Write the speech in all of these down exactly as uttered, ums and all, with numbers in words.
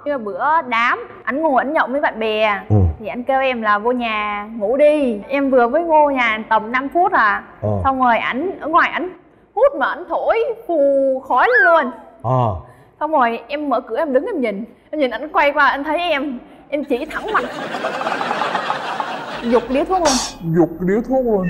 Như bữa đám anh ngồi anh nhậu với bạn bè, ừ. thì anh kêu em là vô nhà ngủ đi. Em vừa mới vô nhà tầm năm phút à, ờ. xong rồi ảnh ở ngoài ảnh hút mà ảnh thổi phù khói luôn. ờ. Xong rồi em mở cửa em đứng em nhìn, em nhìn ảnh quay qua anh thấy em, em chỉ thẳng mặt, giục điếu thuốc luôn. Giục điếu thuốc luôn.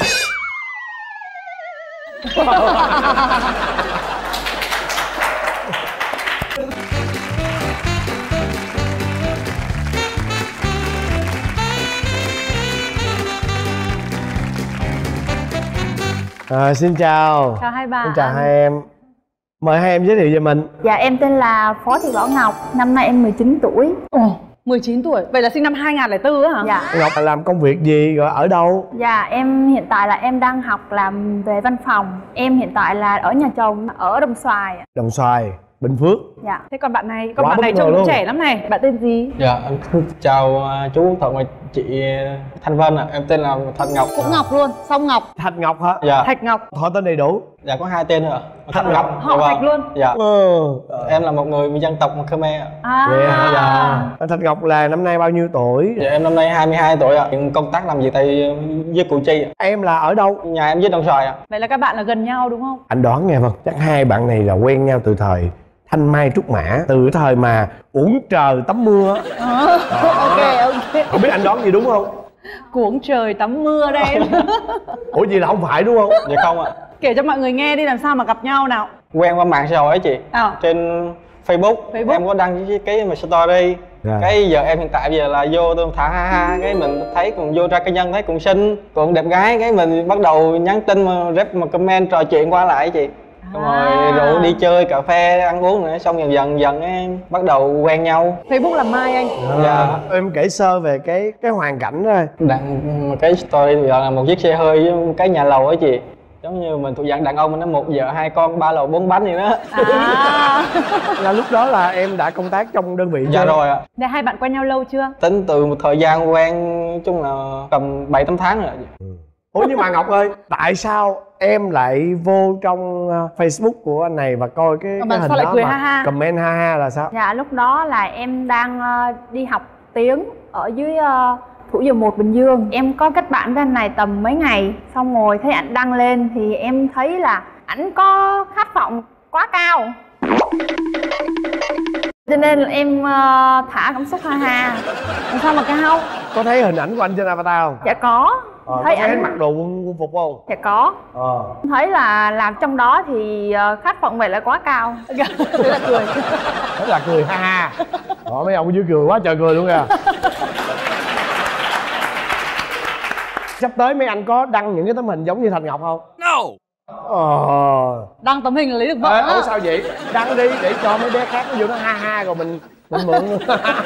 À, xin chào. Chào hai bạn. Xin chào hai em. Mời hai em giới thiệu về mình. Dạ em tên là Phó Thị Bảo Ngọc, năm nay em mười chín tuổi. Ồ, mười chín tuổi, vậy là sinh năm hai nghìn lẻ bốn á hả? Dạ. Ngọc làm công việc gì, rồi ở đâu? Dạ em hiện tại là em đang học làm về văn phòng. Em hiện tại là ở nhà chồng ở Đồng Xoài. Đồng Xoài, Bình Phước. Dạ. Thế còn bạn này, con Quá bạn này bất ngờ trông cũng luôn. trẻ lắm này. Bạn tên gì? Dạ, em chào chú Thuận và chị Thanh Vân ạ. Em tên là Thạch Ngọc. Cũng Ngọc luôn, Song Ngọc. Thạch Ngọc hả? Dạ. Thạch Ngọc. Họ tên đầy đủ. Dạ có hai tên nữa ạ. Thạch Ngọc. Họ Dạ, Thạch vâng. luôn. Dạ. Ừ. Em là một người dân tộc Khmer ạ. À. Vậy hả? Dạ. Thạch Ngọc là năm nay bao nhiêu tuổi? Dạ em năm nay hai mươi hai tuổi ạ. Hiện công tác làm việc tại với Củ Chi ạ. Em là ở đâu? Nhà em với Đồng Xoài ạ. Vậy là các bạn là gần nhau đúng không? Anh đoán nghe vâng, chắc hai bạn này là quen nhau từ thời Thanh Mai Trúc Mã, từ thời mà uổng trời tắm mưa. À, ok ok. Không biết anh đoán gì đúng không? Cuống trời tắm mưa đây. Ủa gì là không phải đúng không? Dạ không ạ. Kể cho mọi người nghe đi, làm sao mà gặp nhau nào. Quen qua mạng xã hội ấy chị. À. Trên Facebook. Facebook. Em có đăng cái cái mà story. Dạ. Cái giờ em hiện tại bây giờ là vô tôi thả ha ha, cái mình thấy cùng vô ra cá nhân thấy cùng xinh, cùng đẹp gái, cái mình bắt đầu nhắn tin mà rep mà comment trò chuyện qua lại chị. Xong rồi rủ đi chơi cà phê ăn uống nữa, xong dần dần dần em bắt đầu quen nhau. Facebook là Mai anh. Dạ. Em kể sơ về cái cái hoàn cảnh thôi. Đăng một cái story bây giờ là một chiếc xe hơi với một cái nhà lầu ấy chị, giống như mình thuộc dạng đàn ông, nó một vợ hai con ba lầu bốn bánh gì đó. À. Là lúc đó là em đã công tác trong đơn vị Dạ chưa? rồi ạ. Thế hai bạn quen nhau lâu chưa? Tính từ một thời gian quen chung là tầm bảy tám tháng rồi. Ừ. Ủa nhưng mà Ngọc ơi, tại sao em lại vô trong uh, Facebook của anh này và coi cái, Mà cái hình sao lại đó cười mà ha ha? comment ha ha là sao? Dạ lúc đó là em đang ờ, đi học tiếng ở dưới uh, Thủ Dầu Một, Bình Dương. Em có kết bạn với anh này tầm mấy ngày, xong rồi thấy ảnh đăng lên thì em thấy là ảnh có khát vọng quá cao, cho nên là em uh, thả cảm xúc ha ha. Làm sao mà cao? Có thấy hình ảnh của anh trên avatar không? Dạ có. Ờ, Thấy có thấy ảnh- anh mặc đồ quân, quân phục không? Dạ có. Ờ. Thấy là làm trong đó thì uh, khát vọng vậy là quá cao. Thế là cười. Thế là cười ha ha. Đó, mấy ông ở dưới cười quá trời cười luôn kìa. Sắp tới mấy anh có đăng những cái tấm hình giống như Thạch Ngọc không? No. Ờ. Đăng tấm hình là lấy được vợ. Ê, á. ủa sao vậy? Đăng đi để cho mấy bé khác nó vô nó ha ha rồi mình mình mượn luôn.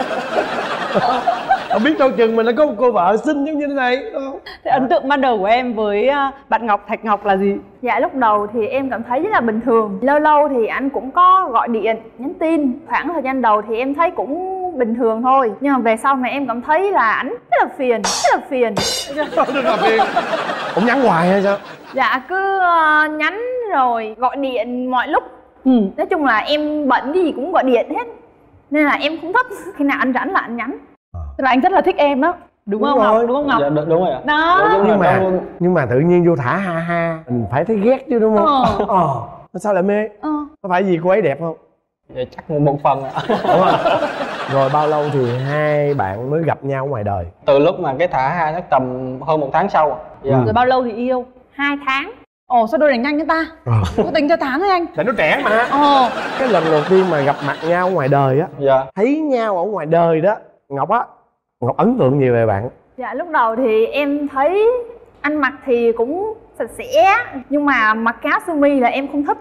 Không biết đâu chừng mình đã có một cô vợ xinh giống như thế này. Thế ấn tượng ban đầu của em với à, bạn Ngọc, Thạch Ngọc là gì? Dạ lúc đầu thì em cảm thấy rất là bình thường. Lâu lâu thì anh cũng có gọi điện, nhắn tin. Khoảng thời gian đầu thì em thấy cũng bình thường thôi. Nhưng mà về sau này em cảm thấy là ảnh rất là phiền, rất là phiền. Rất là phiền. Cũng nhắn hoài hay sao? Dạ cứ uh, nhắn rồi gọi điện mọi lúc. Ừ. Nói chung là em bận cái gì cũng gọi điện hết. Nên là em không thích. Khi nào anh rảnh là anh nhắn. Tức là anh rất là thích em đó. Đúng, Đúng không rồi. Ngọc? Đúng không Ngọc? Dạ đúng, đúng rồi ạ. Đó. Dạ, đúng Nhưng rồi, mà trong- nhưng mà tự nhiên vô thả ha ha mình phải thấy ghét chứ đúng không? Ờ. Ờ. Sao lại mê? Ờ. Có phải vì cô ấy đẹp không? Dạ, chắc một, một phần ạ. Đúng không? Rồi bao lâu thì hai bạn mới gặp nhau ngoài đời? Từ lúc mà cái thả hai chắc tầm hơn một tháng sau ạ. Dạ. Ừ. Rồi bao lâu thì yêu? Hai tháng. Ồ sao đôi đánh nhanh thế ta? Ờ. Có tính theo tháng ấy anh? Tại nó trẻ mà. Ồ. Cái lần đầu tiên mà gặp mặt nhau ngoài đời á, Dạ. thấy nhau ở ngoài đời đó, Ngọc á, Ngọc ấn tượng gì về bạn? Dạ lúc đầu thì em thấy anh mặc thì cũng sạch sẽ. Nhưng mà mặc cái áo sơ mi là em không thích.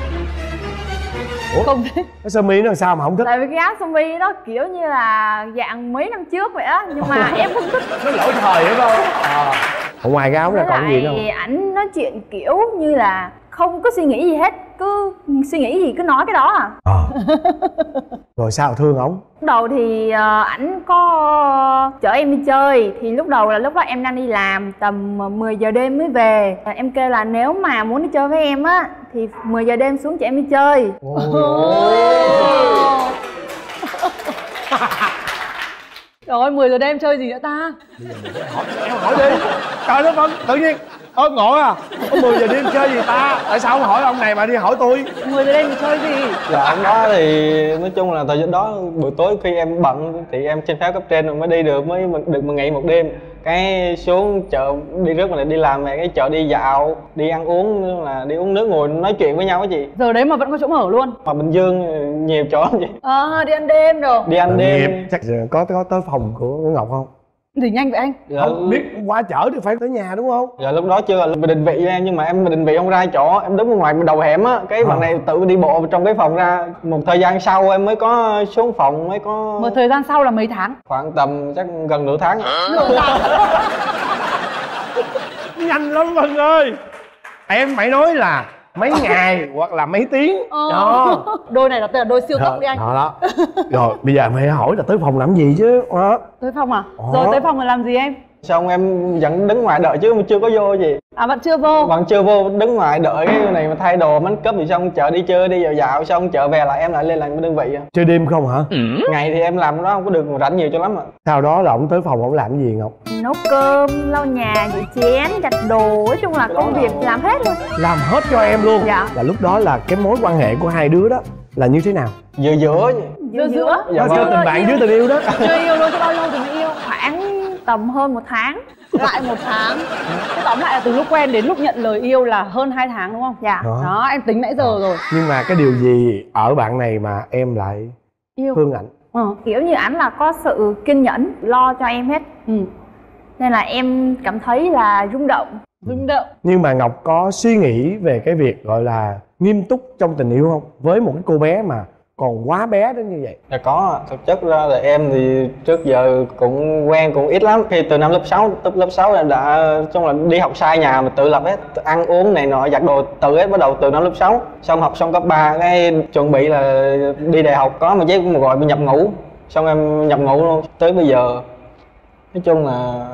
Ủa? Không thích. Cái sơ mi nó làm sao mà không thích? Tại vì cái áo sơ mi nó kiểu như là dạng mấy năm trước vậy á. Nhưng mà em không thích. Nó lỗi thời đúng không? Ờ. Ở ngoài cái áo ra Với còn gì nữa lại không? ảnh nói chuyện kiểu như là không có suy nghĩ gì hết. Cứ suy nghĩ gì cứ nói cái đó à. Ờ. Rồi sao thương ổng? Lúc đầu thì ờ, ảnh có chở em đi chơi. Thì lúc đầu là lúc đó em đang đi làm, tầm mười giờ đêm mới về. Em kêu là nếu mà muốn đi chơi với em á thì mười giờ đêm xuống chở em đi chơi. Ôi. Trời ơi, mười giờ đêm chơi gì nữa ta? hỏi, em hỏi đi. Trời đất ơi, tự nhiên ơ ngộ à, có mười giờ đêm chơi gì ta? Tại sao không hỏi ông này mà đi hỏi tôi? Mười giờ đêm thì chơi gì? Dạ hôm đó thì nói chung là thời gian đó buổi tối khi em bận thì em xin phép cấp trên rồi mới đi được, mới được một ngày một đêm. Cái xuống chợ đi rước mà lại đi làm về, cái chợ đi dạo, đi ăn uống, là đi uống nước ngồi nói chuyện với nhau á chị. Giờ đấy mà vẫn có chỗ mở luôn. Mà Bình Dương nhiều chỗ lắm chị. À, đi ăn đêm rồi. Đi ăn đêm. Nghiệp. Chắc có có tới phòng của Ngọc không? Thì nhanh vậy anh. Dạ, Không biết qua chợ thì phải tới nhà đúng không? dạ lúc đó chưa là định vị em, nhưng mà em định vị không ra chỗ, em đứng ở ngoài đầu hẻm á, cái bạn này tự đi bộ trong cái phòng ra. Một thời gian sau em mới có xuống phòng, mới có Một thời gian sau là mấy tháng? khoảng tầm chắc gần nửa tháng. Nhanh lắm Vân ơi. Em phải nói là mấy ngày hoặc là mấy tiếng. Ờ. Đó. Đôi này là tên là đôi siêu tốc đi anh. Đó, đó. Rồi bây giờ mày hỏi là tới phòng làm gì chứ đó. Tới phòng à? Ồ. Rồi tới phòng là làm gì em? Xong em vẫn đứng ngoài đợi chứ mà chưa có vô gì. À vẫn chưa vô? Vẫn chưa vô, đứng ngoài đợi cái này mà thay đồ make up thì xong chợ đi chơi đi dạo dạo, xong chợ về lại em lại lên làm cái đơn vị. Chơi đêm không hả? Ngày thì em làm cái đó không có được rảnh nhiều cho lắm ạ. Sau đó là ổng tới phòng ổng làm cái gì Ngọc? Nấu cơm, lau nhà, rửa chén, giặt đồ, nói chung là công việc làm hết luôn. Làm hết cho em luôn. Dạ. Là lúc đó là cái mối quan hệ của hai đứa đó là như thế nào? Giữa giữa Giữa giữa? Dạ Nó vâng. chưa tình bạn dưới tình yêu đó. Chưa yêu luôn, chứ bao lâu thì mới yêu? Khoảng tầm hơn một tháng. Lại một tháng. Thế tóm lại là từ lúc quen đến lúc nhận lời yêu là hơn hai tháng đúng không? Dạ. Đó. Đó, em tính nãy giờ rồi. Nhưng mà cái điều gì ở bạn này mà em lại Yêu. thương ảnh? Ờ. Kiểu như ảnh là có sự kiên nhẫn, lo cho em hết. Ừ. Nên là em cảm thấy là rung động. Rung động. Nhưng mà Ngọc có suy nghĩ về cái việc gọi là nghiêm túc trong tình yêu không? Với một cái cô bé mà còn quá bé đến như vậy. Dạ có, thực chất ra là em thì trước giờ cũng quen cũng ít lắm. Khi từ năm lớp sáu, từ lớp sáu là đã chung là đi học sai nhà mà tự lập hết, ăn uống này nọ, giặt đồ tự hết, bắt đầu từ năm lớp sáu. Xong học xong cấp ba cái chuẩn bị là đi đại học, có một giấy cũng gọi bị nhập ngũ. Xong em nhập ngũ luôn, tới bây giờ nói chung là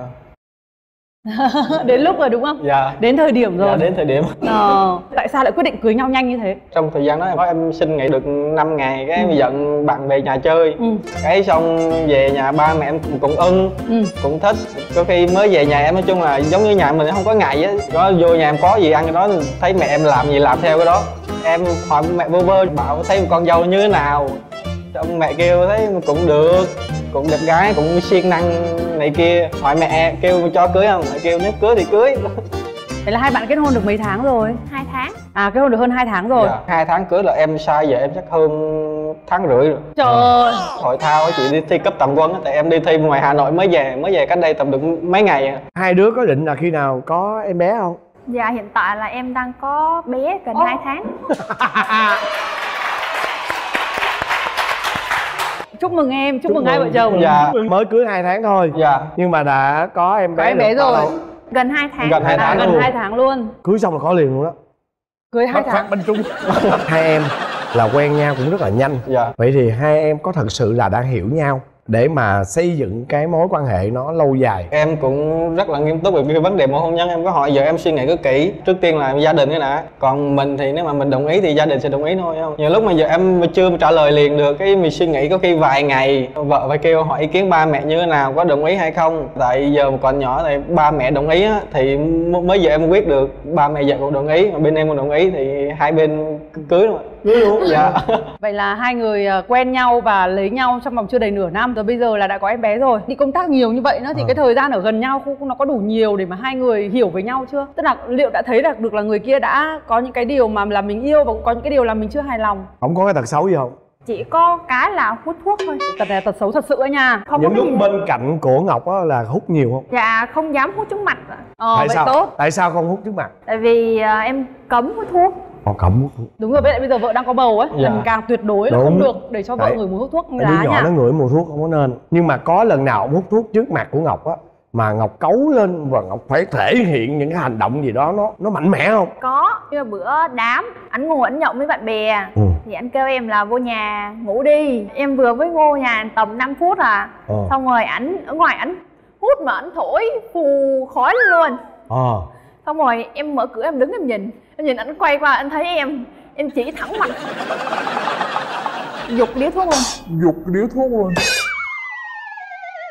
Đến lúc rồi đúng không? dạ. Đến thời điểm rồi. Dạ, đến thời điểm. Ờ, tại sao lại quyết định cưới nhau nhanh như thế? Trong thời gian đó em, em xin nghỉ được năm ngày, cái ừ. giận bạn về nhà chơi. Ừ. Cái xong về nhà ba mẹ em cũng ưng, Ừ. cũng thích. Có khi mới về nhà em nói chung là giống như nhà mình không có ngày á, có vô nhà em có gì ăn cái đó, thấy mẹ em làm gì làm theo cái đó. Em hỏi mẹ vô vơ bảo thấy con dâu như thế nào, xong mẹ kêu thấy cũng được, cũng đẹp gái, cũng siêng năng này kia. Hỏi mẹ kêu cho cưới không, mẹ kêu nếu cưới thì cưới. Thế là hai bạn kết hôn được mấy tháng rồi? Hai tháng. À, kết hôn được hơn hai tháng rồi. Dạ, hai tháng cưới là em sai giờ em chắc hơn tháng rưỡi rồi. Trời ơi. Hội thao á chị, đi thi cấp tầm quân á, tại em đi thi ngoài Hà Nội mới về, mới về cách đây tầm được mấy ngày à. Hai đứa có định là khi nào có em bé không? Dạ hiện tại là em đang có bé gần Ồ. hai tháng. Chúc mừng em, chúc, chúc mừng hai vợ chồng. Dạ. Mới cưới hai tháng thôi. Dạ. Nhưng mà đã có em bé. Có em bé được bao rồi. lâu? Gần hai tháng. Gần hai À, tháng gần luôn. hai tháng luôn. Cưới xong là có liền luôn đó. Cưới hai Phát tháng. phát bên Trung. Hai em là quen nhau cũng rất là nhanh. Dạ. Vậy thì hai em có thật sự là đã hiểu nhau để mà xây dựng cái mối quan hệ nó lâu dài? Em cũng rất là nghiêm túc về cái vấn đề mối hôn nhân. Em có hỏi giờ em suy nghĩ rất kỹ. Trước tiên là gia đình cái đã. Còn mình thì nếu mà mình đồng ý thì gia đình sẽ đồng ý thôi không? Nhiều lúc mà giờ em chưa trả lời liền được, cái mình suy nghĩ có khi vài ngày. Vợ phải kêu hỏi ý kiến ba mẹ như thế nào, có đồng ý hay không. Tại giờ còn nhỏ thì ba mẹ đồng ý á, thì mới giờ em quyết được. Ba mẹ vợ cũng đồng ý, mà bên em cũng đồng ý thì hai bên cưới luôn. Cưới luôn. Dạ. Vậy là hai người à, quen nhau và lấy nhau trong vòng chưa đầy nửa năm. Rồi bây giờ là đã có em bé rồi. Đi công tác nhiều như vậy nữa thì À. cái thời gian ở gần nhau không, nó có đủ nhiều để mà hai người hiểu về nhau chưa? Tức là liệu đã thấy được, được là người kia đã có những cái điều mà là mình yêu và cũng có những cái điều là mình chưa hài lòng? Không có cái tật xấu gì không? Chỉ có cái là hút thuốc thôi. Tật này là tật xấu thật sự ấy nha. Không Những có lúc cái gì. bên cạnh của Ngọc á là hút nhiều không? Dạ không dám hút trước mặt ạ. Ờ, Tại vậy sao? tốt. Tại sao không hút trước mặt? Tại vì à, em cấm hút thuốc. Còn cấm hút thuốc. Đúng rồi, với lại bây giờ vợ đang có bầu ấy, Dạ. lần càng tuyệt đối là Đúng. không được để cho vợ Đấy. người mùi hút thuốc như Đứa lá nhỏ nha. nó ngửi mùi thuốc không có nên. Nhưng mà có lần nào ông hút thuốc trước mặt của Ngọc á mà Ngọc cấu lên và Ngọc phải thể hiện những cái hành động gì đó nó nó mạnh mẽ không? Có, như là bữa đám ảnh ngồi ảnh nhậu với bạn bè. Ừ. Thì anh kêu em là vô nhà ngủ đi. Em vừa mới vô nhà tầm năm phút à. Ờ. Xong rồi ảnh ở ngoài ảnh hút mà ảnh thổi phù khói lên luôn. Ờ. Xong rồi em mở cửa em đứng em nhìn. Em nhìn ảnh quay qua anh thấy em. Em chỉ thẳng mặt. Giục điếu thuốc luôn. Giục điếu thuốc luôn.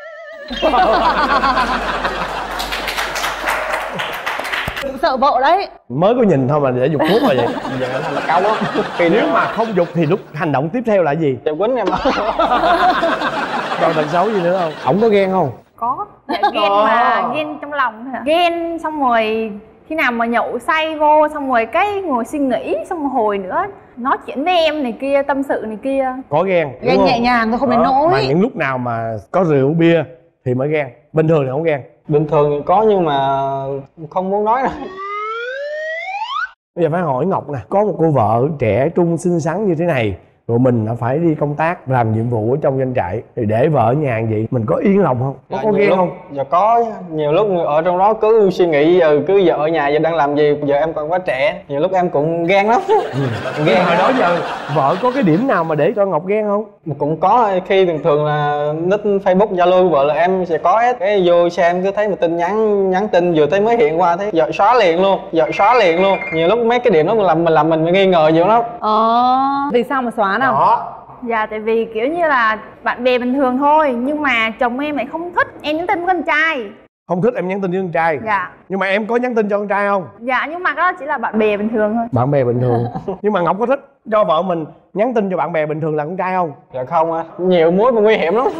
Sợ vợ đấy. Mới có nhìn thôi mà để dục thuốc rồi vậy. Giờ em thành là cao á. Thì nếu mà không dục thì lúc hành động tiếp theo là gì? Chào quýnh em á. Còn tật xấu gì nữa không? Ổng có ghen không? Có. Dạ ghen mà ghen trong lòng thôi à. Ghen xong rồi khi nào mà nhậu say vô xong rồi cái ngồi suy nghĩ xong một hồi nữa nói chuyện với em này kia, tâm sự này kia. Có ghen. Ghen nhẹ nhàng thôi, không đến nỗi. Mà những lúc nào mà có rượu bia thì mới ghen. Bình thường thì không ghen. Bình thường thì có nhưng mà không muốn nói đâu. Bây giờ phải hỏi Ngọc nè, có một cô vợ trẻ trung xinh xắn như thế này, rồi mình đã phải đi công tác làm nhiệm vụ ở trong doanh trại thì để vợ ở nhà vậy mình có yên lòng không? Có, Dạ, có nhiều ghen lúc, không? Dạ có, nhiều lúc ở trong đó cứ suy nghĩ giờ cứ vợ ở nhà giờ đang làm gì, giờ em còn quá trẻ, nhiều lúc em cũng ghen lắm. Ừ. Ghen Hồi đó giờ vợ có cái điểm nào mà để cho Ngọc ghen không? cũng có, khi thường thường là nick Facebook Zalo của vợ là em sẽ có hết, cái vô xem cứ thấy một tin nhắn nhắn tin vừa thấy mới hiện qua thấy vợ xóa liền luôn, vợ xóa liền luôn. Nhiều lúc mấy cái điểm đó mình làm mình làm mình nghi ngờ nhiều lắm. Ờ, vì sao mà xóa nào? Đó. Dạ tại vì kiểu như là bạn bè bình thường thôi, nhưng mà chồng em lại không thích em nhắn tin với con trai. Không thích em nhắn tin với con trai. Dạ. Nhưng mà em có nhắn tin cho con trai không? Dạ nhưng mà đó chỉ là bạn bè bình thường thôi. Bạn bè bình thường. Nhưng mà Ngọc có thích cho vợ mình nhắn tin cho bạn bè bình thường là con trai không? Dạ không á, nhiều mối mà nguy hiểm lắm.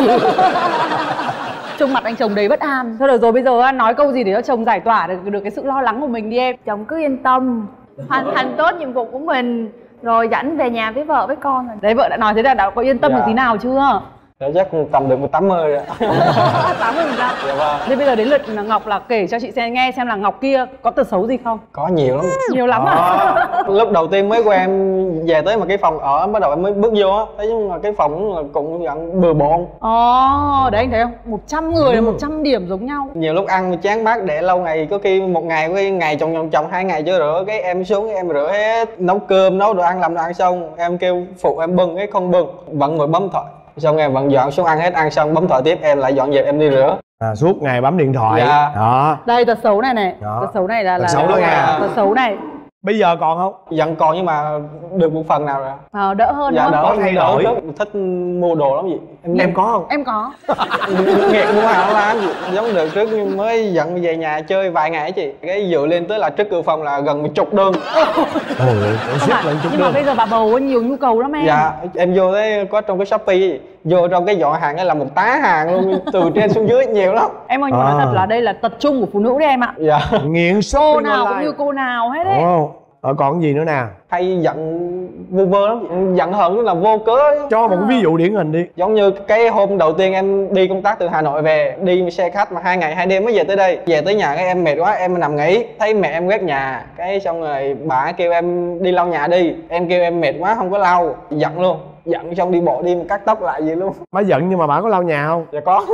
Trông mặt anh chồng đấy bất an. Thôi được rồi, bây giờ nói câu gì để cho chồng giải tỏa được, được cái sự lo lắng của mình đi em. Chồng cứ yên tâm, hoàn thành tốt nhiệm vụ của mình rồi dẫn về nhà với vợ với con rồi. Đấy, vợ đã nói thế là đã có yên tâm Dạ. được tí nào chưa? Dạ chắc tầm được một tám mươi rồi. tám mươi phần trăm. Dạ vâng. Thế bây giờ đến lượt Ngọc là kể cho chị xem nghe xem là Ngọc kia có tật xấu gì không? Có nhiều lắm. Nhiều lắm à? Lúc đầu tiên mới quen em về tới mà cái phòng ở bắt đầu em mới bước vô á, thấy nhưng mà cái phòng là cũng dạng bừa bộn. Ồ, đấy anh thấy không? một trăm người là một trăm điểm giống nhau. Nhiều lúc ăn chán bát để lâu ngày, có khi một ngày có khi ngày chồng chồng chồng hai ngày chưa rửa, cái em xuống cái em rửa hết, nấu cơm nấu đồ ăn làm đồ ăn xong em kêu phụ em bưng cái không bưng, vẫn ngồi bấm thoại, xong em vẫn dọn xuống ăn hết, ăn xong bấm thoại tiếp em lại dọn dẹp em đi rửa. À, suốt ngày bấm điện thoại. Dạ. Đó. Đây tật xấu này này. Đó. Tật xấu này là Tật là xấu đó nha. Tật xấu này. Bây giờ còn không? Vẫn còn nhưng mà được một phần nào rồi. Ờ, đỡ hơn Dạ đúng đỡ không? Có thay đổi. đỡ, thích mua đồ lắm gì. Em, em có không? Em có. Nghiện mua hàng online gì. Giống được trước mới dẫn về nhà chơi vài ngày ấy chị, cái dựa lên tới là trước cửa phòng là gần một chục đơn. Ôi, ôi, Không ship phải, lên chút nhưng mà đơn. bây giờ bà bầu có nhiều nhu cầu lắm em. Dạ em vô đấy có trong cái Shopee ấy, vô trong cái dọn hàng ấy là một tá hàng luôn, từ trên xuống dưới nhiều lắm. Em ơi, nhưng mà À. nói thật là đây là tật chung của phụ nữ đấy em ạ. Dạ Nghiện Cô shopping nào online. cũng như cô nào hết đấy. Ồ, ờ, còn gì nữa nè? hay giận vu vơ lắm chị. Giận hờn lúc là vô cớ ấy. Cho một cái ví dụ điển hình đi. Giống như cái hôm đầu tiên em đi công tác từ Hà Nội về, đi xe khách mà hai ngày hai đêm mới về tới đây. Về tới nhà cái em mệt quá, em nằm nghỉ, thấy mẹ em quét nhà, cái xong rồi bà kêu em đi lau nhà đi. Em kêu em mệt quá không có lau, giận luôn. Giận xong đi bộ đi cắt tóc lại vậy luôn. Bà giận nhưng mà bà có lau nhà không? Dạ có.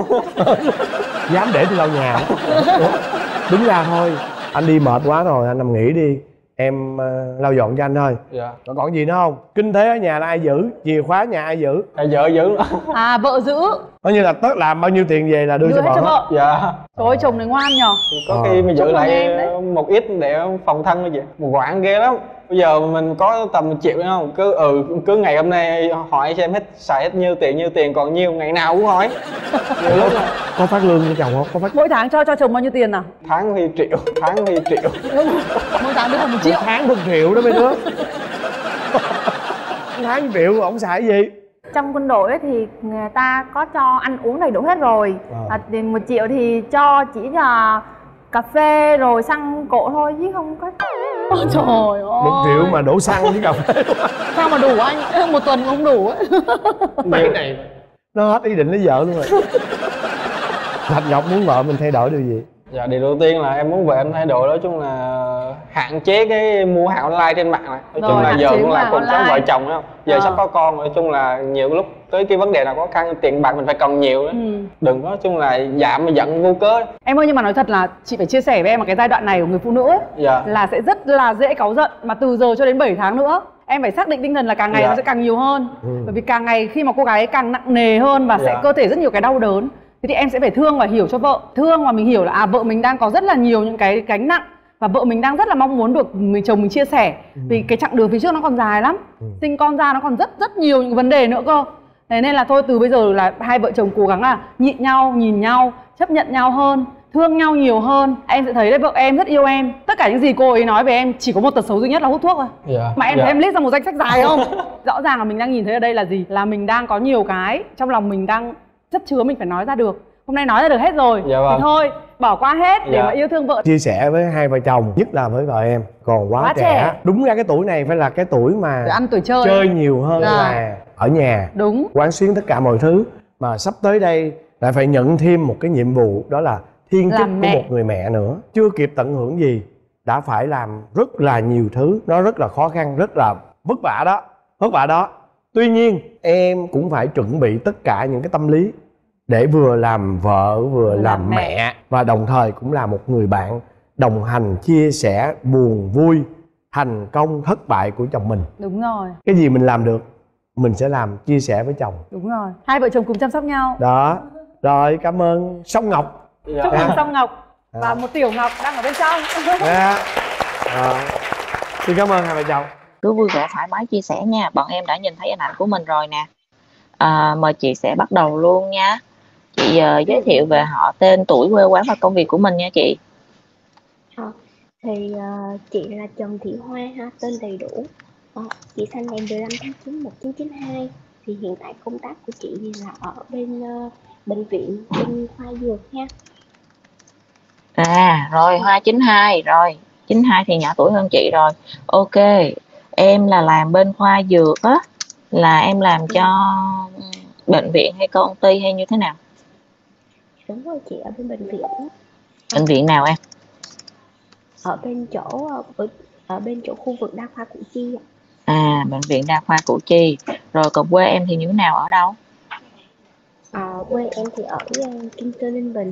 Dám để tôi lau nhà. Ủa, đứng ra thôi, anh đi mệt quá rồi, anh nằm nghỉ đi, em uh, lau dọn cho anh thôi. Dạ. Còn còn gì nữa không? Kinh tế ở nhà là ai giữ? Chìa khóa nhà ai giữ? Tại vợ dữ lắm. À, vợ giữ. Coi như là tất làm bao nhiêu tiền về là đưa, Đưa cho hết vợ cho hết. vợ. Dạ. Trời ơi, chồng này ngoan nhở. Có Ờ. khi mình giữ Chúc mừng lại em đấy. một ít để phòng thân thôi chị. Một quãng ghê lắm. Bây giờ mình có tầm một triệu không? Cứ ừ cứ ngày hôm nay hỏi xem hết xài hết nhiêu tiền nhiêu tiền còn nhiêu, ngày nào cũng hỏi. Nhiều lúc là Có phát lương cho chồng không? Có phát Mỗi tháng cho cho chồng bao nhiêu tiền nào? tháng thì triệu, tháng thì triệu. Mỗi tháng được khoảng một triệu. một tháng một triệu đó mấy đứa. Tháng triệu ổng xài cái gì? Trong quân đội ấy thì người ta có cho ăn uống đầy đủ hết rồi. Ờ. À, tiền một triệu thì cho chỉ là cà phê rồi xăng cộ thôi chứ không có. Ôi trời ơi. Một triệu mà đổ xăng với cà phê. Sao mà đủ anh? Một tuần cũng không đủ ấy. Mấy này nó hết ý định lấy vợ luôn rồi. Thạch Ngọc muốn vợ mình thay đổi điều gì? Dạ điều đầu tiên là em muốn vợ em thay đổi, nói chung là hạn chế cái mua hàng online trên mạng này. Nói Rồi, chung là hạn giờ chế cũng mua là hàng cùng sống online. vợ chồng không? Giờ Ờ. sắp có con, nói chung là nhiều lúc tới cái vấn đề nào khó khăn tiền bạc mình phải cần nhiều đó. Ừ. Đừng có nói chung là giảm mà giận vô cớ. Em ơi, nhưng mà nói thật là chị phải chia sẻ với em là cái giai đoạn này của người phụ nữ ấy, Dạ. là sẽ rất là dễ cáu giận, mà từ giờ cho đến bảy tháng nữa em phải xác định tinh thần là càng ngày Dạ. nó sẽ càng nhiều hơn. Ừ. Bởi vì càng ngày khi mà cô gái ấy càng nặng nề hơn và sẽ Dạ. cơ thể rất nhiều cái đau đớn, thế thì em sẽ phải thương và hiểu cho vợ, thương và mình hiểu là à vợ mình đang có rất là nhiều những cái gánh nặng và vợ mình đang rất là mong muốn được người chồng mình chia sẻ. Vì cái chặng đường phía trước nó còn dài lắm, sinh con ra nó còn rất rất nhiều những vấn đề nữa cơ. Thế nên là thôi, từ bây giờ là hai vợ chồng cố gắng là nhịn nhau, nhìn nhau, chấp nhận nhau hơn, thương nhau nhiều hơn. Em sẽ thấy đấy, vợ em rất yêu em. Tất cả những gì cô ấy nói về em chỉ có một tật xấu duy nhất là hút thuốc thôi. Dạ. Mà em Dạ. thấy em list ra một danh sách dài không? Rõ ràng là mình đang nhìn thấy ở đây là gì? Là mình đang có nhiều cái trong lòng mình đang chất chứa, mình phải nói ra được. Hôm nay nói ra được hết rồi. Dạ vâng. Thì thôi, bỏ qua hết để Dạ. mà yêu thương vợ. Chia sẻ với hai vợ chồng, nhất là với vợ em còn quá, Quá trẻ. trẻ. Đúng ra cái tuổi này phải là cái tuổi mà Để ăn tuổi chơi. chơi nhiều hơn Dạ. là ở nhà, Đúng. quán xuyến tất cả mọi thứ. Mà sắp tới đây lại phải nhận thêm một cái nhiệm vụ, đó là thiên chức Làm của mẹ. một người mẹ nữa. Chưa kịp tận hưởng gì đã phải làm rất là nhiều thứ. Nó rất là khó khăn, rất là vất vả đó. Vất vả đó. Tuy nhiên em cũng phải chuẩn bị tất cả những cái tâm lý để vừa làm vợ vừa Vừa làm, làm mẹ. mẹ. Và đồng thời cũng là một người bạn đồng hành, chia sẻ buồn vui, thành công thất bại của chồng mình. Đúng rồi. Cái gì mình làm được mình sẽ làm, chia sẻ với chồng. Đúng rồi. Hai vợ chồng cùng chăm sóc nhau. Đó. Rồi cảm ơn Song Ngọc. Dạ. Chúc mừng Song Ngọc À. và một Tiểu Ngọc đang ở bên trong. Dạ. Rồi. Xin cảm ơn hai vợ chồng. Cứ vui vẻ thoải mái chia sẻ nha. Bọn em đã nhìn thấy hình ảnh của mình rồi nè. À, mời chị sẽ bắt đầu luôn nha. Chị uh, giới thiệu về họ, tên, tuổi, quê quán và công việc của mình nha chị. Ờ, thì ờ, chị là Trần Thị Hoa ha, tên đầy đủ. Ờ, chị sinh ngày mười lăm tháng chín một nghìn chín trăm chín mươi hai. Thì hiện tại công tác của chị thì là ở bên ờ, bệnh viện, bên khoa dược ha. À rồi, Hoa chín hai rồi. chín hai thì nhỏ tuổi hơn chị rồi. Ok. Em là làm bên khoa dược á, là em làm cho bệnh viện hay công ty hay như thế nào? Đúng rồi, chị ở bên bệnh viện á. Bệnh viện nào em? Ở bên chỗ ờ, ở, ở bên chỗ khu vực đa khoa Củ Chi ạ. À, bệnh viện đa khoa Củ Chi. Rồi còn quê em thì như thế nào, ở đâu? Ờ, quê em thì ở ờ, Kim Sơn, Ninh Bình.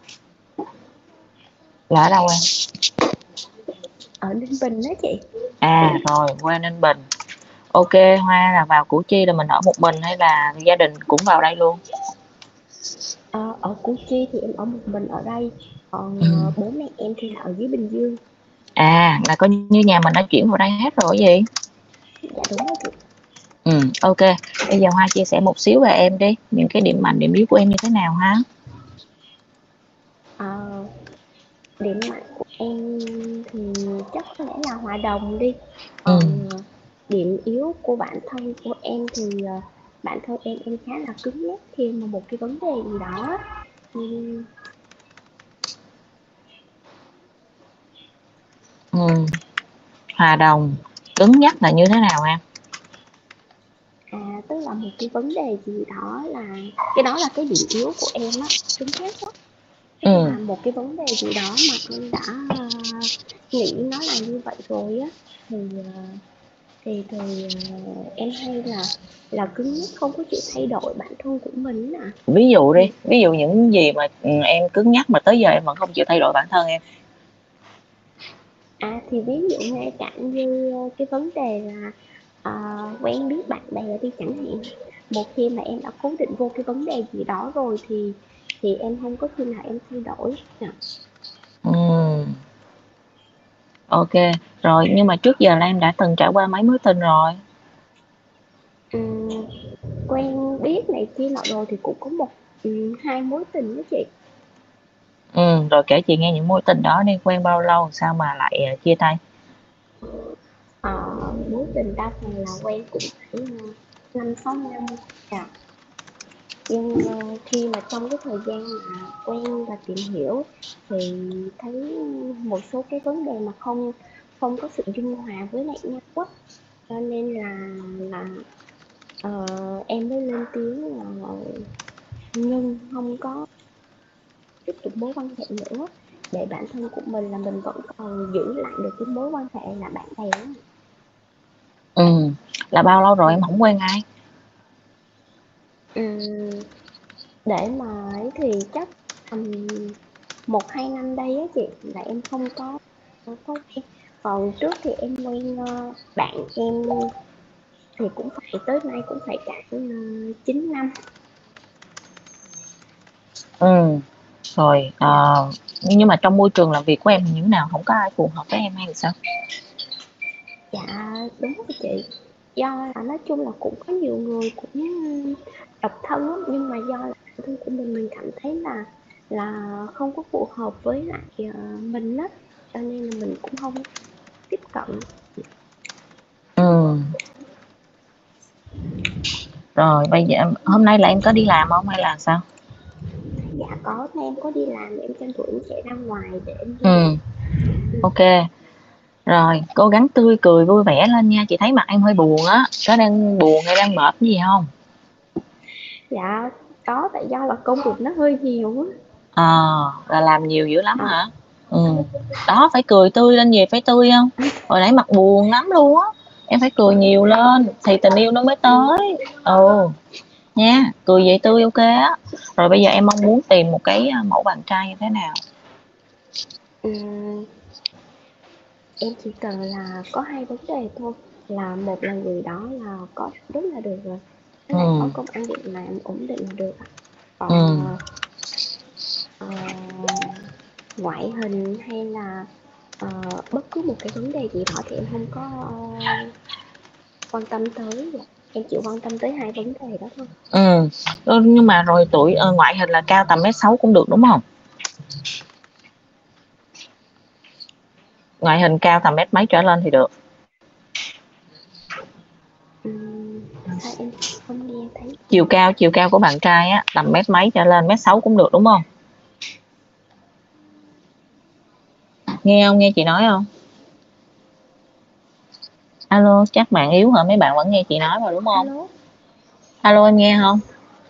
Là ở đâu em? Ở Ninh Bình đó chị. À rồi, quê Ninh Bình. Ok, Hoa là vào Củ Chi là mình ở một mình hay là gia đình cũng vào đây luôn? Ờ, ở Củ Chi thì em ở một mình ở đây. Còn Ừ. ờ, bố mẹ em thì là ở dưới Bình Dương. À, là coi như nhà mình đã chuyển vào đây hết rồi gì? Dạ đúng rồi chị. Ừ, ok. Bây giờ Hoa chia sẻ một xíu về em đi. Những cái điểm mạnh, điểm yếu của em như thế nào ha? Ờ, điểm mạnh của em thì chắc có lẽ là hòa đồng đi. Ừ. Còn ờ, điểm yếu của bản thân của em thì ờ, bản thân em em khá là cứng nhắc khi mà một cái vấn đề gì đó. Ừm, Ừ. Hòa đồng, cứng nhắc là như thế nào em? à tức là một cái vấn đề gì đó là cái đó là cái điểm yếu của em á, cứng nhắc á. Ừ. Là một cái vấn đề gì đó mà em đã ờ, nghĩ nó là như vậy rồi á, thì ờ, thì thì ờ, em hay là là cứng nhắc, không có chịu thay đổi bản thân của mình à. Ví dụ đi, ví dụ những gì mà ừ, em cứng nhắc mà tới giờ em vẫn không chịu thay đổi bản thân em. À thì ví dụ ngay cả như ờ, cái vấn đề là ờ, quen biết bạn bè đi chẳng hạn. Một khi mà em đã cố định vô cái vấn đề gì đó rồi thì thì em không có khi nào em thay đổi nè. Ừ. Ok, rồi nhưng mà trước giờ là em đã từng trải qua mấy mối tình rồi? Ừm, quen biết này kia nọ rồi thì cũng có một ừm, hai mối tình đó chị. Ừ, rồi kể chị nghe những mối tình đó đi, quen bao lâu sao mà lại ờ, chia tay? Ờ, mối tình đa phần là quen cũng phải ờ, năm sáu năm. Dạ. Nhưng ờ, khi mà trong cái thời gian mà quen và tìm hiểu thì thấy một số cái vấn đề mà không không có sự dung hòa với lại nhau quá, cho nên là là ờ, em mới lên tiếng là ngưng, không có tiếp tục mối quan hệ nữa, để bản thân của mình là mình vẫn còn giữ lại được cái mối quan hệ là bạn bè á. Ừ, là bao lâu rồi em không quen ai? Ừm, để mà ấy thì chắc tầm một hai năm đây á chị, là em không có không có quen. Còn trước thì em quen ờ, bạn em thì cũng phải tới nay cũng phải cả uh, chín năm. Ừ, rồi Dạ. ờ, nhưng mà trong môi trường làm việc của em thì như thế nào, không có ai phù hợp với em hay sao? Dạ đúng rồi chị. do là nói chung là cũng có nhiều người cũng độc thân lắm, nhưng mà do là bản thân của mình mình cảm thấy là là không có phù hợp với lại ờ, mình á, cho nên là mình cũng không tiếp cận. Ừ. Rồi bây giờ em- hôm nay là em có đi làm không hay là sao? Dạ có, thì em có đi làm, em tranh thủ em chạy ra ngoài để em đi. Ừ. Ok. Rồi, cố gắng tươi cười vui vẻ lên nha. Chị thấy mặt em hơi buồn á. Có đang buồn hay đang mệt cái gì không? Dạ có, tại do là công việc nó hơi nhiều á. Ờ, là làm nhiều dữ lắm À, hả? Ừ. Đó, phải cười tươi lên, gì phải tươi không? Hồi nãy mặt buồn lắm luôn á. Em phải cười nhiều lên thì tình yêu nó mới tới. Ừ, nha. Cười vậy tươi ok á. Rồi bây giờ em mong muốn tìm một cái à, mẫu bạn trai như thế nào? ừm, em chỉ cần là có hai vấn đề thôi, là một là người đó là có đạo đức là được rồi, với lại có Ừ. công ăn việc làm ổn định là được ạ. Còn Ừ. ờ, ngoại hình hay là ờ, bất cứ một cái vấn đề gì đó thì em không có ờ, quan tâm tới. Dạ. Em chỉ quan tâm tới hai vấn đề đó thôi. Ừ. Ừ, nhưng mà rồi tuổi ờ, ngoại hình là cao tầm mét sáu cũng được đúng không? Ngoại hình cao tầm mét mấy trở lên thì được. Ừm, sao em không nghe thấy? Chiều cao chiều cao của bạn trai á tầm mét mấy trở lên, mét sáu cũng được đúng không? Nghe không, nghe chị nói không? Alo, chắc bạn yếu hả? Mấy bạn vẫn nghe chị nói mà đúng không? Alo. Alo, em nghe không?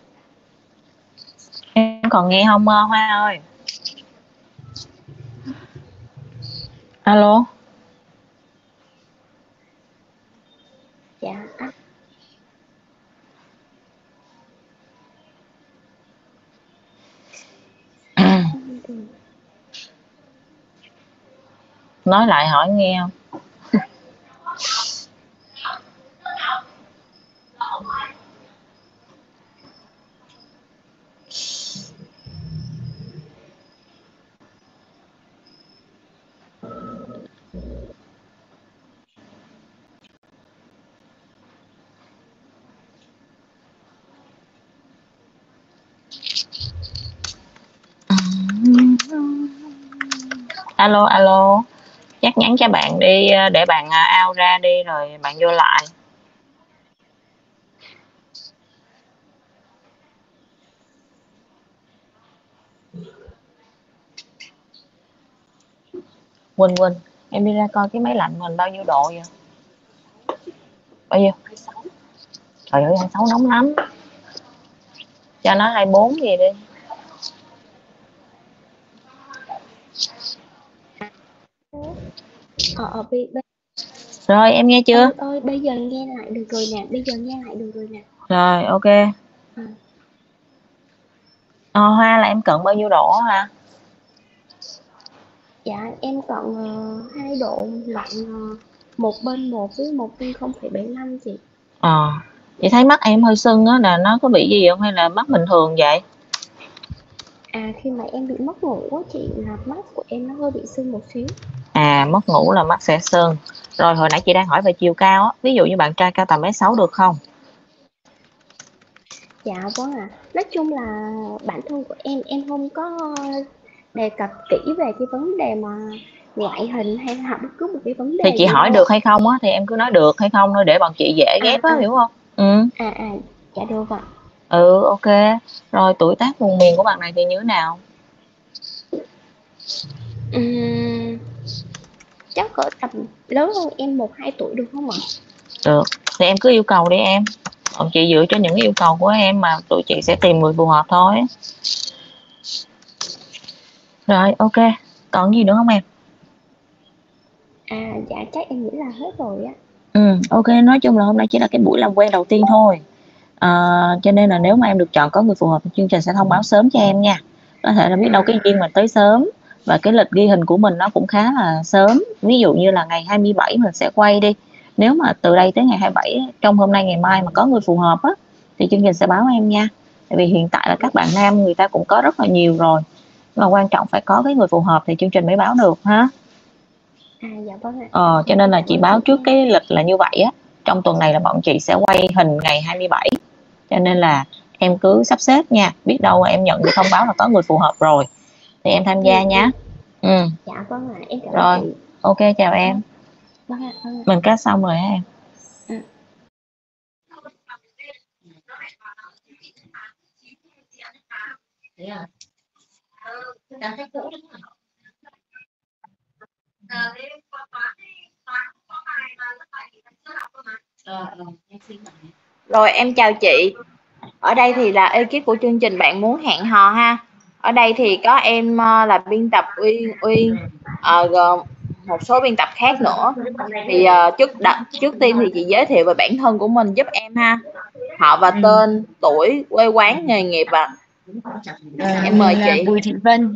Em còn nghe không ờ, Hoa ơi? Alo. Dạ anh. Ừm, Nói lại hỏi nghe không? Alo, alo. Chắc nhắn cho bạn đi ờ, để bạn ờ, out ra đi rồi bạn vô lại. Quỳnh Quỳnh, em đi ra coi cái máy lạnh mình bao nhiêu độ vậy? Bao nhiêu? Trời ơi, hai sáu nóng lắm. Cho nó hai bốn gì đi. ờ ờ bi- bi- Rồi, em nghe chưa? ơi ơi bây giờ nghe lại được rồi nè, bây giờ nghe lại được rồi nè. Rồi, ok. À, Ờ, Hoa là em cận bao nhiêu độ hả? dạ em còn uh, hai độ lận, uh, một bên một với một bên không phẩy bảy năm chị. Ờ, chị thấy mắt em hơi sưng á, là nó có bị gì không hay là mắt bình thường vậy? À, khi mà em bị mất ngủ á chị, là mắt của em nó hơi bị sưng một xíu. À, mất ngủ là mắt sẽ sưng. Rồi hồi nãy chị đang hỏi về chiều cao á, ví dụ như bạn trai cao tầm mét sáu được không? Dạ vâng ạ. Nói chung là bản thân của em em không có đề cập kỹ về cái vấn đề mà ngoại hình hay là bất cứ một cái vấn Thì đề chị gì hỏi đâu ạ. được hay không á thì em cứ nói được hay không thôi để bọn chị dễ À ghép á, à hiểu không? Ừ. à à dạ được ạ. Ừ, ok. Rồi tuổi tác vùng miền của bạn này thì như thế nào? Ừm, chắc cỡ tầm lớn hơn em một hai tuổi được không ạ? Được. Thì em cứ yêu cầu đi em. Bọn chị dựa trên những yêu cầu của em mà tụi chị sẽ tìm người phù hợp thôi. Rồi, ok. Còn gì nữa không em? À dạ chắc em nghĩ là hết rồi á. Ừ, ok. Nói chung là hôm nay chỉ là cái buổi làm quen đầu tiên thôi. À, cho nên là nếu mà em được chọn có người phù hợp thì chương trình sẽ thông báo sớm cho em nha. Có thể là biết đâu cái duyên mình tới sớm. Và cái lịch ghi hình của mình nó cũng khá là sớm. Ví dụ như là ngày hai mươi bảy mình sẽ quay đi. Nếu mà từ đây tới ngày hai mươi bảy trong hôm nay ngày mai mà có người phù hợp á thì chương trình sẽ báo em nha. Tại vì hiện tại là các bạn nam người ta cũng có rất là nhiều rồi. Nhưng mà quan trọng phải có cái người phù hợp thì chương trình mới báo được ha. À dạ vâng ạ. Ờ, cho Dạ nên em là cảm chị ơn báo chị trước nha. cái lịch là như vậy á. trong tuần này là bọn chị sẽ quay hình ngày hai mươi bảy, cho nên là em cứ sắp xếp nha, biết đâu em nhận được thông báo là có người phù hợp rồi thì em tham gia nhé. Ừ. Dạ vâng ạ, em cảm Rồi, ơn chị. ok, chào em. Vâng ạ, vâng ạ. Mình cắt xong rồi hả em? Ừ. Rồi em chào chị. Ở đây thì là ekip của chương trình Bạn Muốn Hẹn Hò ha. Ở đây thì có em ờ, là biên tập Uyên Uyên ờ, gồm một số biên tập khác nữa. Thì ờ, trước đặt trước tiên thì chị giới thiệu về bản thân của mình giúp em ha. Họ và tên, tuổi, quê quán, nghề nghiệp ạ. Em mời là chị. Bùi Thị Vân.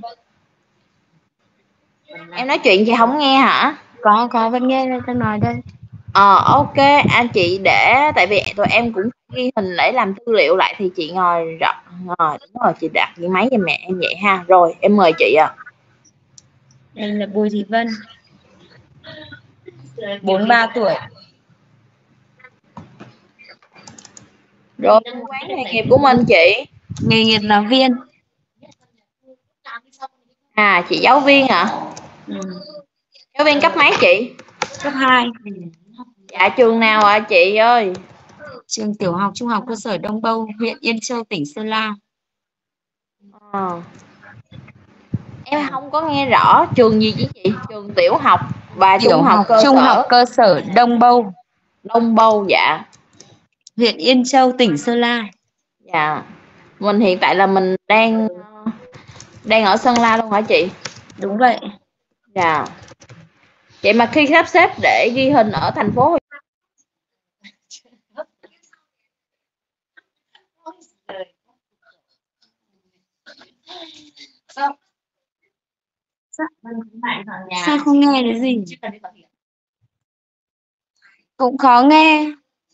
Em nói chuyện chị không nghe hả? Có có vẫn nghe đây, tôi nói đây. Ờ ok, anh chị để tại vì tụi em cũng ghi hình để làm tư liệu lại thì chị ngồi rộng ngồi đúng rồi, chị đặt cái máy cho mẹ em vậy ha. Rồi em mời chị ạ. Đây là Bùi Thị Vân, bốn mươi ba tuổi. Rồi quê quán nghề nghiệp của mình chị. Nghề nghiệp giáo viên. À chị giáo viên ạ. Ừ. Giáo viên cấp mấy chị? Cấp hai. Dạ trường nào ạ chị ơi? Trường tiểu học trung học cơ sở Đông Bâu, huyện Yên Châu, tỉnh Sơn La. Ờ. Em không có nghe rõ trường gì chứ chị? Trường tiểu học và Tiểu trung học học cơ trung sở học cơ sở Đông Bâu, Đông Bâu. Dạ. huyện Yên Châu, tỉnh Sơn La. Dạ. Mình hiện tại là mình đang đang ở Sơn La luôn hả chị? Đúng vậy. Dạ. Vậy mà khi sắp xếp để ghi hình ở thành phố Hồ Sao không nghe được gì? Cũng khó nghe.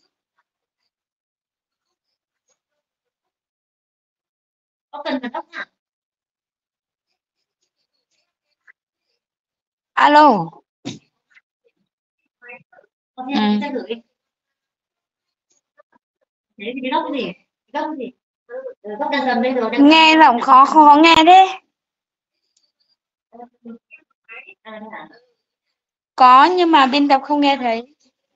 Alo. Ừ. Nghe giọng khó khó nghe đấy. Có nhưng mà biên tập không nghe thấy.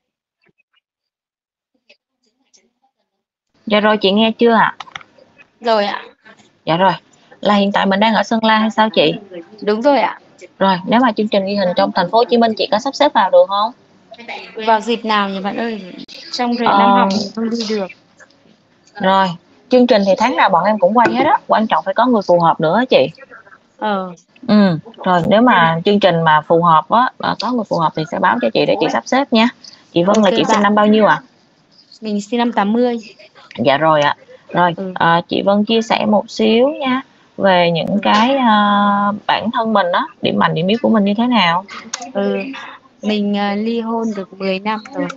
Dạ rồi, chị nghe chưa ạ? Rồi ạ. Dạ rồi, là hiện tại mình đang ở Sơn La hay sao chị? Đúng rồi ạ. Rồi, nếu mà chương trình ghi hình trong thành phố Hồ Chí Minh chị có sắp xếp vào được không? Vào dịp nào nhỉ bạn ơi? Trong rễ Ờ, năm học mình không đi được. Rồi, chương trình thì tháng nào bọn em cũng quay hết á, quan trọng phải có người phù hợp nữa á chị. Ờ. Ừ, rồi nếu mà chương trình mà phù hợp á, mà có người phù hợp thì sẽ báo cho chị để chị sắp xếp nha. Chị Vân là Ok chị sinh bạn. năm bao nhiêu ạ? Mình sinh năm tám mươi. Dạ rồi ạ. Rồi, Ừ. à, chị Vân chia sẻ một xíu nha về những Ừ. cái à, bản thân mình á, điểm mạnh điểm yếu của mình như thế nào. Ừ. Mình uh, ly hôn được mười năm rồi.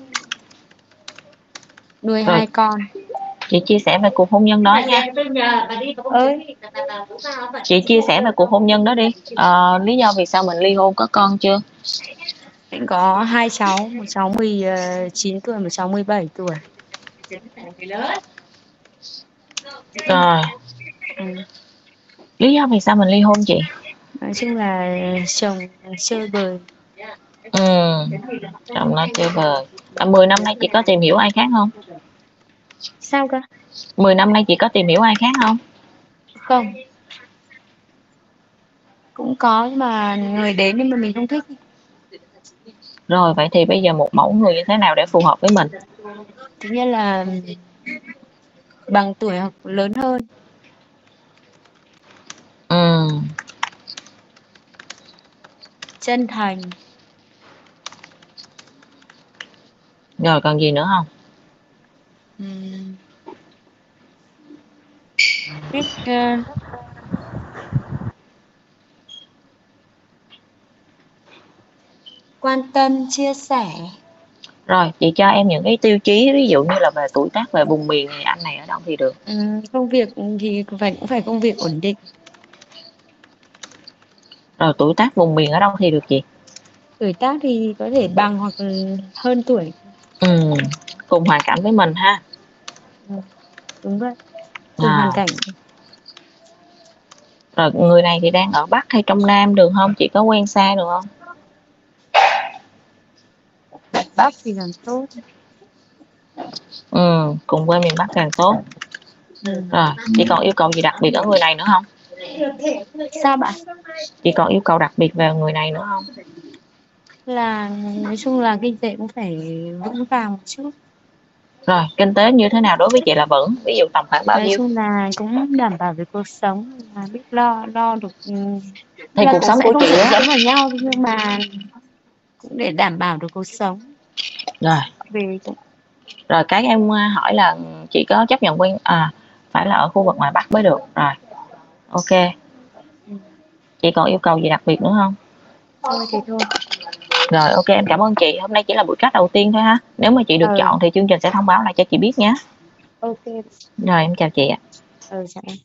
Nuôi Rồi, hai con. chị chia sẻ về cuộc hôn nhân đó nha. Ơi. Chị chia sẻ về cuộc hôn nhân đó đi. Ờ, lý do vì sao mình ly hôn, có con chưa? Mình có hai cháu, một cháu mười chín tuổi, một cháu mười bảy tuổi. Rồi, Ừ. lý do vì sao mình ly hôn chị? Nói chung là chồng chơi bời. Ừ, chồng nó chơi bời. À, mười năm nay chị có tìm hiểu ai khác không? Sao cơ? Mười năm nay chị có tìm hiểu ai khác không? Không. Cũng có nhưng mà người đến nhưng mà mình không thích. Rồi, vậy thì bây giờ một mẫu người như thế nào để phù hợp với mình? Thứ nhất là bằng tuổi hoặc lớn hơn. Ừ. Chân thành. Rồi còn gì nữa không? Uhm. Biết uh, quan tâm, chia sẻ. Rồi, chị cho em những cái tiêu chí, ví dụ như là về tuổi tác, về vùng miền thì anh này ở đâu thì được. Uhm, công việc thì phải cũng phải công việc ổn định. Rồi tuổi tác vùng miền ở đâu thì được chị? Tuổi tác thì có thể bằng hoặc hơn tuổi. Ừ. cùng hoàn cảnh với mình ha. Ừ, đúng vậy. Cùng À, hoàn cảnh. rồi người này thì đang ở Bắc hay trong Nam được không? Chị có quen xa được không? Bắc thì càng tốt. Ừ, cùng quê miền Bắc càng tốt. Ừ. Rồi, chị còn yêu cầu gì đặc biệt ở người này nữa không? Sao bạn? Chị còn yêu cầu đặc biệt về người này nữa không? Là nói chung là kinh tế cũng phải vững vàng một chút. Rồi, kinh tế như thế nào đối với chị là vững? Ví dụ tầm khoảng bao Nói nhiêu? chung là cũng đảm bảo về cuộc sống, là biết lo lo được. Ừ, Thì là cuộc cũng sống sẽ của không chị dựa á. dẫm vào nhau nhưng mà cũng để đảm bảo được cuộc sống. Rồi, Về cũng rồi cái em hỏi là chị có chấp nhận quen à phải là ở khu vực ngoài Bắc mới được. Rồi, ok. ừ, Chị còn yêu cầu gì đặc biệt nữa không? thôi thì thôi. Rồi, ok, em cảm ơn chị. Hôm nay chỉ là buổi chat đầu tiên thôi ha. Nếu mà chị được Ừ, chọn thì chương trình sẽ thông báo lại cho chị biết nhé. ok. Rồi, em chào chị ạ. Ừ, chào em.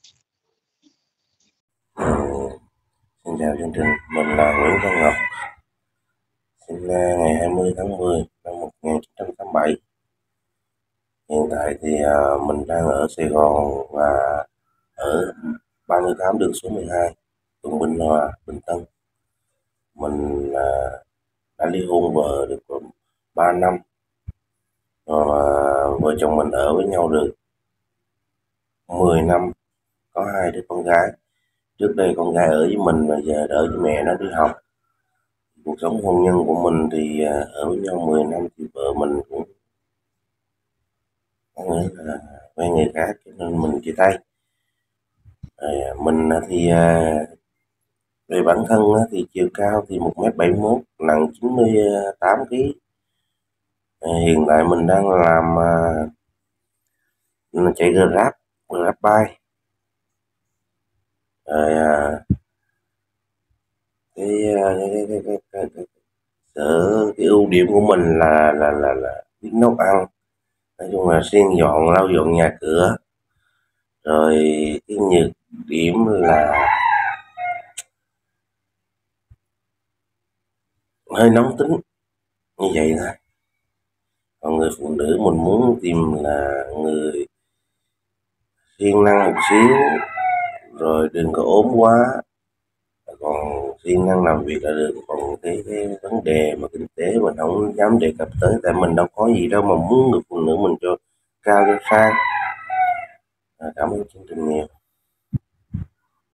Xin chào chương trình, mình là Nguyễn Văn Ngọc, sinh ra ngày hai mươi tháng mười năm một nghìn chín trăm tám mươi bảy. Hiện tại thì à, mình đang ở Sài Gòn và ở ba mươi tám đường số mười hai, phường Bình Hòa, Bình Tân. Mình à, đã ly hôn vợ được ba năm, rồi à, vợ chồng mình ở với nhau được mười năm, có hai đứa con gái. Trước đây con gái ở với mình và giờ ở với mẹ nó đi học. Cuộc sống hôn nhân của mình thì à, ở với nhau mười năm thì vợ mình cũng có nghĩa là quen người khác cho nên mình chia tay. Rồi, à, mình à, thì à, về bản thân á, thì chiều cao thì một mét bảy mươi mốt, nặng chín mươi tám ki lô gam. À, hiện tại mình đang làm à, chạy Grab, Grab bike. Rồi à, cái, à, cái, cái, cái, cái, cái, cái, cái, cái ưu điểm của mình là là là là biết nấu ăn, nói chung là xuyên dọn lau dọn nhà cửa. Rồi cái nhược điểm là hơi nóng tính, như vậy thôi. Còn người phụ nữ mình muốn tìm là người siêng năng một xíu, rồi đừng có ốm quá, còn siêng năng làm việc là được. Còn cái, cái vấn đề mà kinh tế mình không dám đề cập tới, tại mình đâu có gì đâu mà muốn người phụ nữ mình cho cao cho sang. À, cảm ơn chương trình nhiều.